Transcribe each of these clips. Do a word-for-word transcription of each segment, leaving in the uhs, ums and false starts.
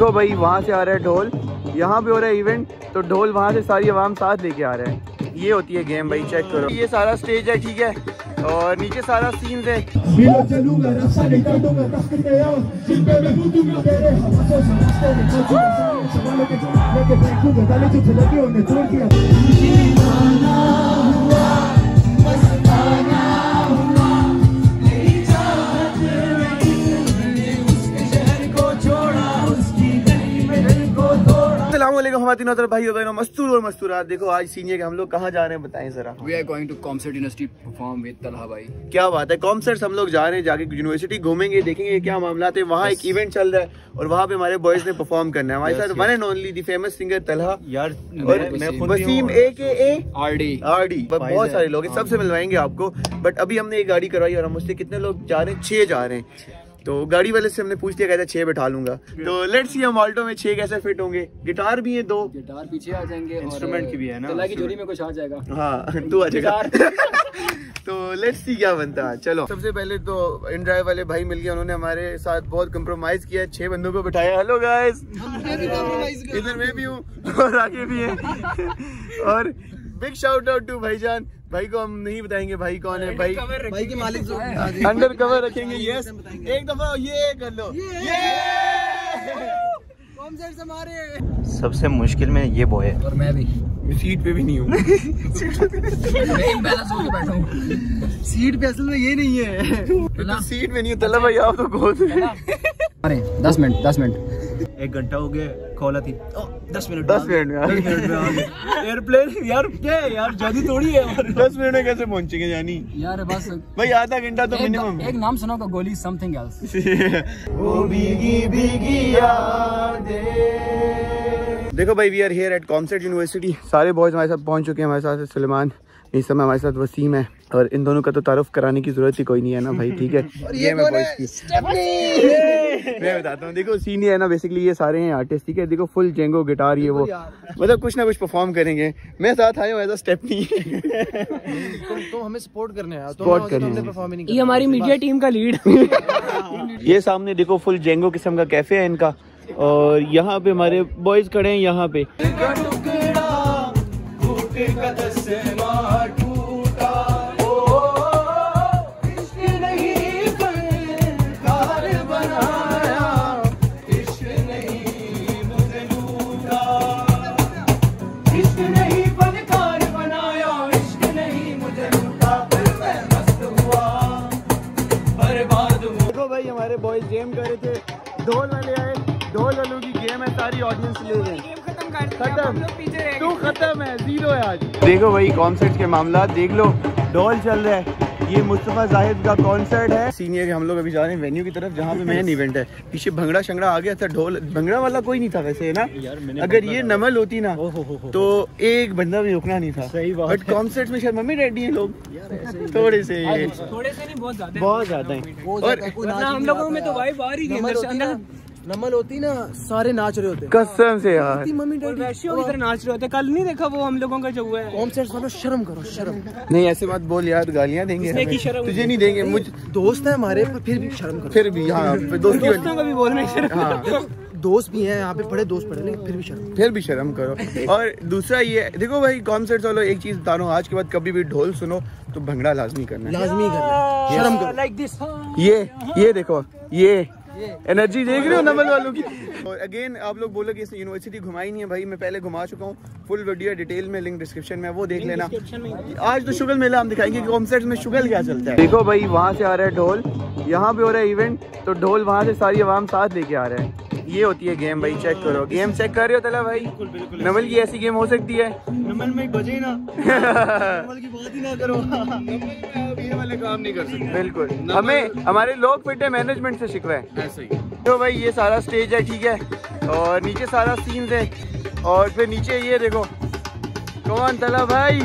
देखो भाई वहाँ से आ रहा है ढोल, यहाँ पे हो रहा है इवेंट, तो ढोल वहाँ से सारी आवाम साथ लेके आ रहा है। ये होती है गेम भाई, चेक करो। ये सारा स्टेज है, ठीक है, और नीचे सारा सीन्स है। हमारे तीनों तरफ भाई होगा मस्तूर और मस्तूरात। देखो आज सीनियर के हम लोग कहाँ जा रहे हैं बताएं जरा। We are going to कॉमसर्ट यूनिवर्सिटी परफॉर्म विद तलहा भाई। क्या बात है, कॉमसर्ट हम लोग जा रहे हैं, जाके यूनिवर्सिटी घूमेंगे, देखेंगे क्या मामला है। वहाँ एक इवेंट चल रहा है और वहाँ पे हमारे बॉयज ने परफॉर्म करना है। हमारे साथ one and only the famous singer Talha यार, वसीम ए के ए आरडी आरडी, बहुत सारे लोग हैं, सबसे मिलवाएंगे आपको। बट अभी हमने एक गाड़ी करवाई और हम उससे कितने लोग जा रहे हैं, छह जा रहे हैं। तो गाड़ी वाले से हमने पूछ लिया, कहता छह बैठा लूंगा। तो लेट्स सी हम ऑल्टो में छह कैसे फिट होंगे। गिटार भी है दो, गिटार पीछे आ जाएंगे, इंस्ट्रूमेंट की भी है ना, तला की झोली में कुछ आ जाएगा। हाँ तू आ जाएगा। तो लेट्स सी क्या बनता है। चलो सबसे पहले तो इन ड्राइव वाले भाई मिल गए, उन्होंने हमारे साथ बहुत कंप्रोमाइज किया, छह बंदों को बिठाया। हेलो गाइस, इधर मैं भी हूँ और आगे भी है। और बिग शाउट आउट टू भाईजान। भाई को हम नहीं बताएंगे भाई कौन है, भाई भाई के मालिक जो है अंडर कवर रखेंगे। यस एक दफा ये कर लो, ये कॉमसर्ट हमारे सबसे मुश्किल में ये बॉय है। और मैं भी सीट पे भी नहीं हूँ। मैं इम्बैलेंस होके बैठा हूँ सीट पे, असल में ये नहीं है। तो सीट में नहीं हूँ तला भाई, आप तो गोद अरे दस मिनट दस मिनट एक घंटा हो गया खोला थी। दस मिनट दस मिनट में एयरप्लेन यार, क्या है यार, जादू थोड़ी है। दस मिनट में कैसे पहुंचेंगे जानी यार, बस भाई आधा घंटा तो मिनिमम। एक नाम सुना का गोली समथिंग एल्स। वो भीगी भीगी यादें। देखो भाई वी आर हियर एट कॉमसर्ट यूनिवर्सिटी। सारे बॉयज हमारे साथ पहुंच चुके हैं। हमारे साथ सुलेमान, इस समय हमारे साथ वसीम है, और इन दोनों का तो तारुफ कराने की जरूरत ही कोई नहीं है ना भाई, ठीक है। और ये मैं बॉयज की मैं बताता हूँ, देखो सीनियर है ना, बेसिकली ये सारे हैं आर्टिस्ट, ठीक है। देखो फुल जेंगो गिटार, ये वो मतलब कुछ ना कुछ परफॉर्म करेंगे। मैं साथ आया हूँ एज अ स्टेपनी। तुम तो हमें सपोर्ट करने आया, सपोर्ट करने परफॉर्म नहीं। ये हमारी मीडिया टीम का लीड। ये सामने देखो फुल जेंगो किस्म का कैफे है इनका, और यहाँ पे हमारे बॉयज खड़े हैं। यहाँ पे हमारे बॉयज गेम कर रहे थे, ढोल वाले आए, ढोल वालों की गेम है, सारी ऑडियंस ले रहे हैं। खत्म, तू खत्म है, जीरो है आज। देखो भाई कॉन्सर्ट के मामला देख लो, ढोल चल रहा है। ये मुस्तफा जाहिद का कॉन्सर्ट है। सीनियर के हम लोग अभी जा रहे हैं वेन्यू की तरफ, जहाँ पे मेन इवेंट है। पीछे भंगड़ा शंगड़ा आ गया था, ढोल भंगड़ा वाला कोई नहीं था वैसे ना। अगर ये नमल होती ना तो एक बंदा भी रुकना नहीं था। सही बात। बट कॉन्सर्ट में शायद मम्मी डैडी हैं लोग थोड़े से, थोड़े से नहीं, बहुत ज्यादा, बहुत ज्यादा है। और हम लोगों में तो वाइब आ रही है। नमल होती ना, सारे नाच रहे होते कसम से यार, मम्मी डैडी वैश्यों की तरह नाच रहे होते। कल नहीं देखा वो हम लोगों का जो हुआ है। कॉमसर्ट वालों, शर्म करो, शर्म। नहीं ऐसे मत बोल यार, गालियाँ देंगे हमें। तुझे नहीं देंगे, मुझ दोस्त है हमारे, पर फिर भी शर्म करो। फिर भी हाँ, दोस्ती दोस्तों का भी बोलना शर्म। हाँ दोस्त भी हैं यहाँ पे, बड़े दोस्त पड़े, लेकिन फिर भी शर्म फिर भी शर्म करो। और दूसरा ये देखो भाई कॉन्सर्ट वालों, एक चीज बता रहा हूँ, आज के बाद कभी भी ढोल सुनो तो भंगड़ा लाजमी करना, लाजमी करना, शर्म करो। Like this. ये ये देखो, ये एनर्जी देख रहे हो नमल वालों की। और अगेन आप लोग बोलो कि इसने यूनिवर्सिटी घुमाई नहीं है, भाई मैं पहले घुमा चुका हूँ। फुल वीडियो डिटेल में लिंक डिस्क्रिप्शन में, वो देख लेना। आज तो शुगल मेला हम दिखाएंगे कि कॉन्सर्ट में शुगल क्या चलता है। देखो भाई वहाँ से आ रहा है ढोल, यहाँ पे हो रहा है इवेंट, तो ढोल वहाँ से सारी आवाम साथ लेके आ रहे हैं। ये होती है गेम भाई, चेक करो। गेम चेक कर रहे हो तला भाई? बिल्कुल बिल्कुल। नमल की ऐसी गेम हो सकती है? नमल में बजे ना। नमल की बात ही ना करो। ये वाले काम नहीं कर सकते। बिल्कुल, हमें हमारे लोग फिट है, मैनेजमेंट से शिकवा है। ऐसे ही तो भाई ये सारा स्टेज है, ठीक है, और नीचे सारा सीन्स है, और फिर नीचे ये देखो कौन तला भाई।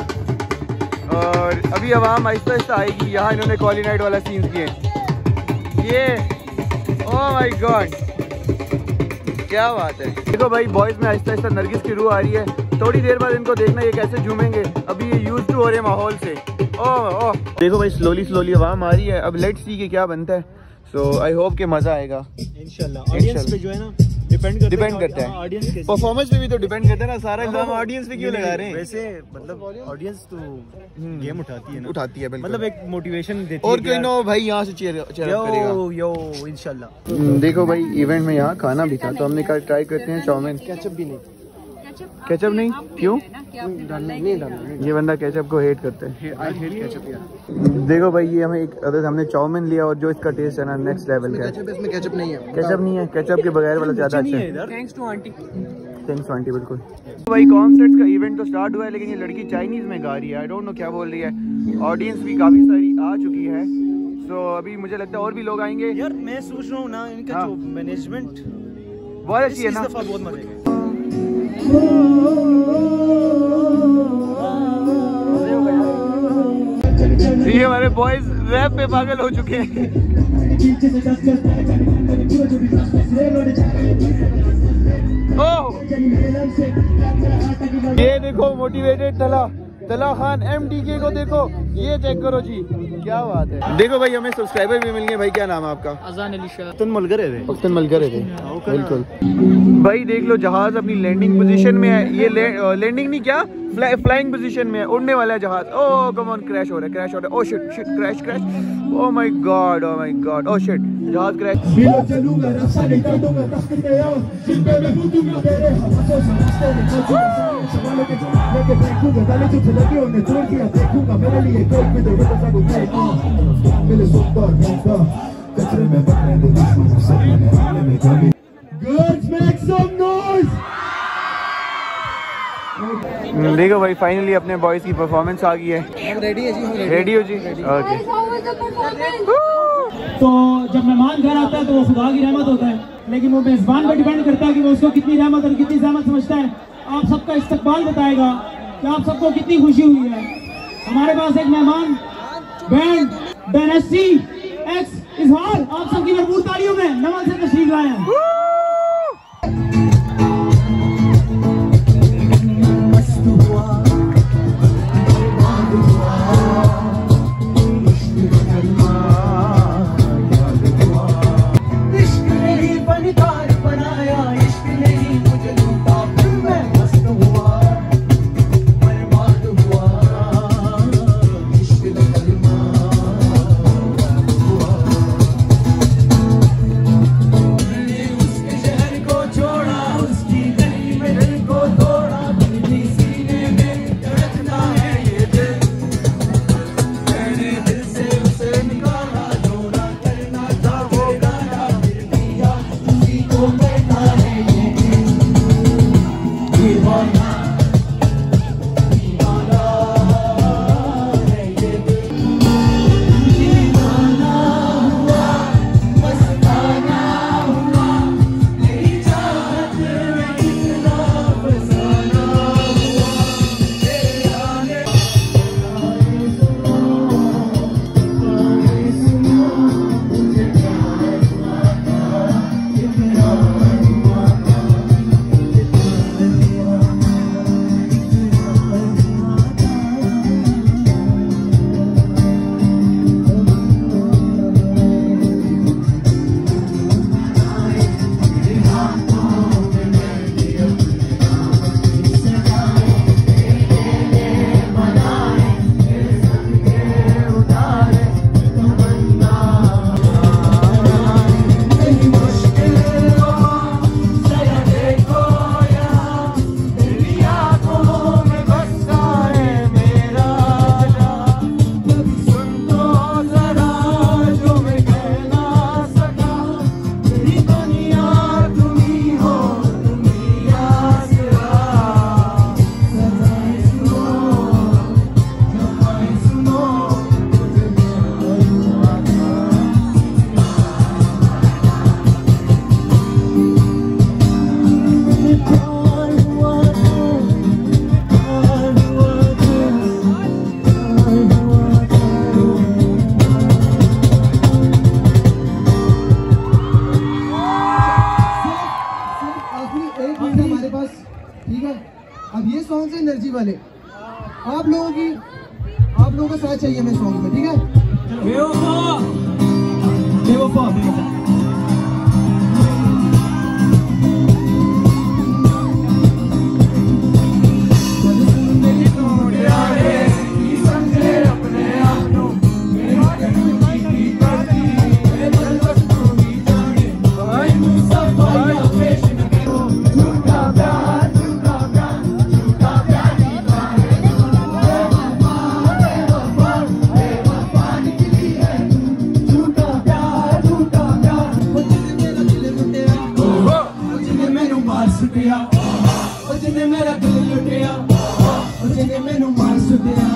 और अभी आवाम आहिस्ता आहिस्ता आएगी। यहाँ इन्होंने कॉली नाइट वाला सीन्स किए। ये ओह माय गॉड, क्या बात है। देखो भाई बॉयज में आहिस्ता आहिस्ता नरगिस की रूह आ रही है। थोड़ी देर बाद इनको देखना ये कैसे झूमेंगे। अभी ये यूज टू हो रहे माहौल से। ओह ओह देखो भाई स्लोली स्लोली आवाम आ रही है। अब लेट्स सी कि क्या बनता है। सो आई होप कि मजा आएगा इंशाल्लाह। ऑडियंस पे जो है ना डिपेंड डिपेंड करता है ऑडियंस के परफॉर्मेंस पे भी तो डिपेंड करता है ना, सारा इल्जाम ऑडियंस पे क्यों लगा रहे हैं? वैसे मतलब ऑडियंस तो गेम उठाती है ना, उठाती है बिल्कुल, मतलब एक मोटिवेशन देती है। और कोई नो भाई यहाँ से चेयर चेयर करेगा। यो यो इंशाल्लाह। देखो भाई इवेंट में यहाँ खाना भी था तो हमने कहा ट्राई करते हैं चाउमीन। केचप भी नहीं, केचप नहीं क्यों? डालना नहीं डालना। ये बंदा केचप को हेट करते हैं। आई हेट केचप यार। देखो भाई ये हमें एक अगर हमने चाउमीन लिया और जो इसका टेस्ट है ना नेक्स्ट लेवल का है। केचप इसमें केचप नहीं है। केचप नहीं है, केचप के बगैर वाला ज्यादा अच्छा है। Thanks to aunty. Thanks aunty बिल्कुल। तो भाई कॉन्सर्ट का इवेंट तो स्टार्ट हुआ है लेकिन ये लड़की चाइनीज में गा रही है, आई डोंट नो क्या बोल रही है। ऑडियंस भी काफी सारी आ चुकी है, सो अभी मुझे लगता है और भी लोग आएंगे। यार मैं सोच रहा हूँ ना इनका हाँ। जो मैनेजमेंट बहुत अच्छी है ना, इस दफा बहुत मजे का। ये हमारे बॉयज रैप पे पागल हो चुके हैं। ओह ये देखो मोटिवेटेड तला तला खान एमडीके को देखो, ये चेक करो जी, क्या बात है। देखो भाई हमें सब्सक्राइबर भी मिल गए। भाई क्या नाम है आपका? अजान अली शाह। तुम मलगर है पख्तन मलगर थे बिल्कुल। भाई देख लो जहाज अपनी लैंडिंग पोजीशन में है, ये लैंडिंग नहीं क्या फ्लाइंग पोजीशन में है, उड़ने वाला है जहाज। ओह कम ऑन क्रैश हो रहा है, क्रैश हो रहा है। Oh shit shit crash crash, oh my god oh my god, oh shit जहाज क्रैश। देखो भाई फाइनली अपने बॉयज की परफॉर्मेंस आ गई है। हम रेडी है जी, हम रेडी हो जी? ओके। तो जब मेहमान घर आता है तो वो खुदा की रहमत होता है, लेकिन वो मेजबान पर डिपेंड करता है कि वो उसको कितनी रहमत और कितनी जहमत समझता है। आप सबका इस्तकबाल बताएगा कि आप सबको कितनी खुशी हुई है। हमारे पास एक मेहमान बैंड डायनेस्टी एक्स इजहार, आप सबकी भरपूर तालियों में नमन से तशरीफ लाए हैं। अब ये सॉन्ग है एनर्जी वाले, आप लोगों की आप लोगों का साथ चाहिए हमें सॉन्ग में, ठीक है? बेवफा बेवफा लुटिया जिन्हें मैनू मार सुटिया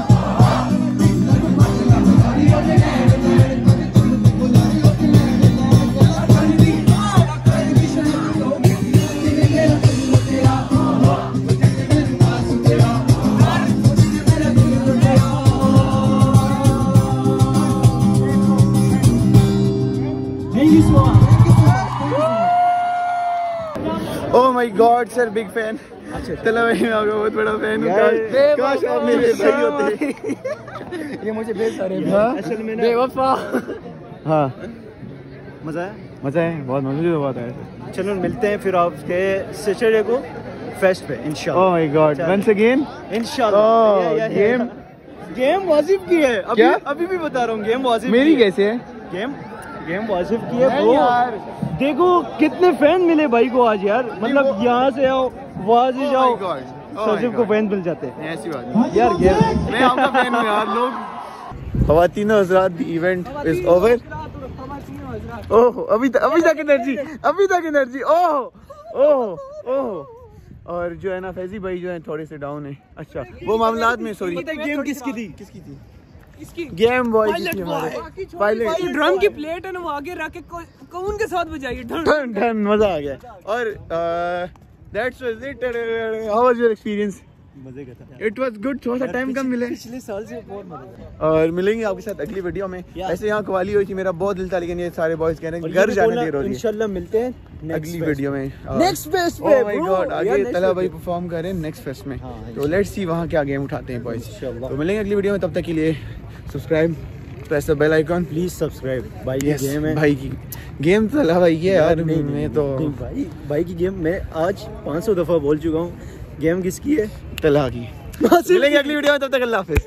oh my god sir, big fan. चलो भाई मैं आपका बहुत बड़ा फैन हूँ। काश आप मेरे भाई होते। ये मुझे बेच सारे असल में बेवफा। हाँ मजा है, मजा है, बहुत मजा बात है। चलो मिलते हैं फिर आपके सैटरडे को फेस्ट पे इंशाल्लाह। Oh my god, once again इंशाल्लाह। गेम गेम वाजिब की है अभी, क्या? अभी भी बता रहा हूँ गेम वाजिब मेरी की है। कैसे है? गेम गेम वाजिब की है ब्रो। देखो कितने फैन मिले भाई को आज यार, मतलब यहाँ से आओ वहाँ से जाओ सचिव को फैन मिल जाते हैं। ऐसी बात है यार गेम मैं आपका फैन हूँ यार। लोग ख़वातीनो हज़रात, the event is over. Oh अभी तक अभी तक एनर्जी, अभी तक एनर्जी। ओह ओह ओह और जो है ना फैजी भाई जो है थोड़े से डाउन है। अच्छा वो मामलात में सॉरी। गेम किसकी थी? किसकी थी? इसकी गेम बॉय की हमारे पायलट। ड्रम की प्लेट है ना, वो आगे रख के कौन के साथ बजाइए। डन डन मजा आ गया। और that's was it. How was your experience? मजे का था। It was good. थोड़ा सा टाइम कम मिला पिछले साल से बहुत मजा। और मिलेंगे आपके साथ अगली वीडियो में। ऐसे यहाँ कवाली हुई थी, मेरा बहुत दिल था, लेकिन ये सारे बॉयज कह रहे हैं घर जाने दे रही है। इंशाल्लाह मिलते हैं अगली वीडियो में नेक्स्ट फेस्ट पे। ओह माय गॉड, आगे तला भाई परफॉर्म कर रहे हैं नेक्स्ट फेस्ट में। तो लेट्स सी वहाँ क्या गेम उठाते हैं बॉयज। तो मिलेंगे अगली वीडियो में, तब तक के लिए subscribe, press the bell icon please subscribe. भाई की गेम है, भाई की गेम तो तला भाई की है यार। मैं तो भाई भाई की गेम मैं आज पाँच सौ दफा बोल चुका हूँ। गेम किसकी है? तला की। मिलेंगे अगली वीडियो में, तब तक अल्लाह हाफिज़।